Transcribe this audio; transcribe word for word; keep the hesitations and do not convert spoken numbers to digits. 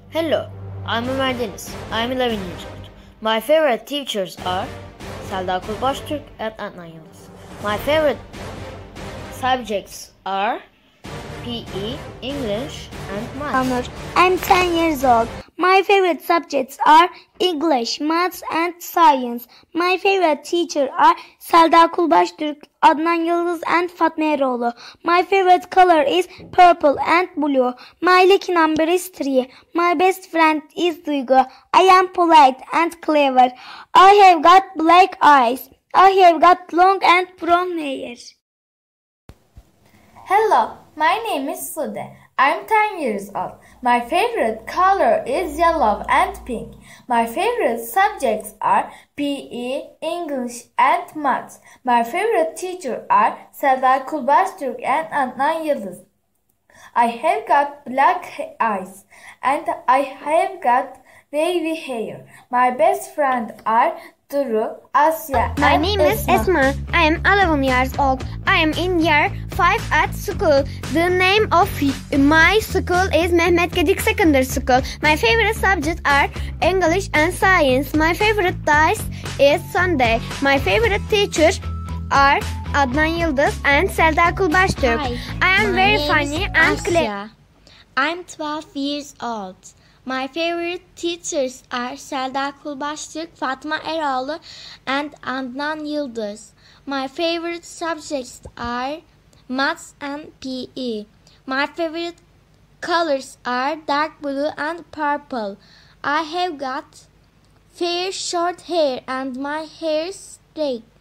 Hello, I'm Ömer Deniz. I'm eleven years old. My favorite teachers are Selda Kulbaştürk and Adnan Yıldız. My favorite subjects are P E, English, and Math. Onur. I'm ten years old. My favorite subjects are English, Maths, and Science. My favorite teacher are Selda Kulbaştürk, Adnan Yıldız, and Fatma Eroğlu. My favorite color is purple and blue. My lucky number is three. My best friend is Duygu. I am polite and clever. I have got black eyes. I have got long and brown hair. Hello, my name is Sude. I'm ten years old. My favorite color is yellow and pink. My favorite subjects are P E, English, and Maths. My favorite teacher are Selda Kulbaştürk and Adnan Yıldız. I have got black eyes and I have got wavy hair. My best friends are Duru, Asya, My and name is Esma. I am eleven years old. I am in year five at school. The name of my school is Mehmet Gedik Secondary School. My favorite subjects are English and Science. My favorite day is Sunday. My favorite teachers are Adnan Yıldız and Selda Kulbaştürk. Hi, I am my very name funny is and clever. Asya. I'm twelve years old. My favorite teachers are Selda Kulbaştürk, Fatma Eroğlu, and Adnan Yıldız. My favorite subjects are Maths and P E. My favorite colors are dark blue and purple. I have got fair short hair and my hair straight.